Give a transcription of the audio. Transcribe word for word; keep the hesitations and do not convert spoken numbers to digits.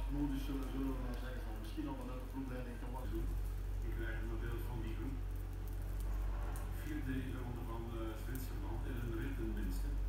modus zullen, zullen we maar zeggen van misschien al een probleem in kan wachten. Ik krijg een beeld van die groep. Vier deze ronde van uh, Zwitserland in een rit ten minste.